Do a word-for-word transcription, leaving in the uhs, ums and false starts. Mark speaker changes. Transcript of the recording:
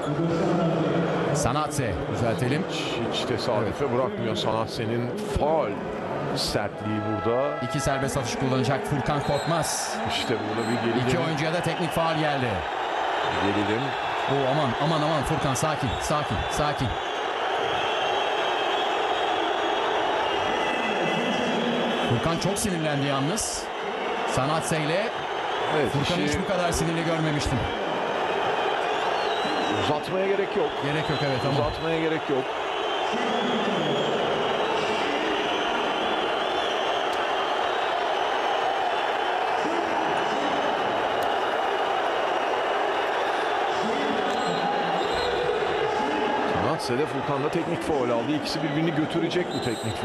Speaker 1: Sanatse düzeltelim.
Speaker 2: Hiç, hiç tesadüfe evet. bırakmıyor Sanatse'nin faul sertliği burada.
Speaker 1: İki serbest atış kullanacak Furkan Korkmaz.
Speaker 2: İşte burada bir gerilim.
Speaker 1: İki oyuncuya da teknik faul geldi.
Speaker 2: Gerilim.
Speaker 1: Oo, aman aman aman Furkan sakin sakin sakin. Furkan çok sinirlendi yalnız. Sanatse ile evet, Furkan'ı işi... hiç bu kadar sinirli görmemiştim.
Speaker 2: Uzatmaya gerek yok.
Speaker 1: Gerek yok evet ama.
Speaker 2: Uzatmaya gerek yok. Sanatse de Furkan'da teknik faul aldı. İkisi birbirini götürecek bu teknik faul.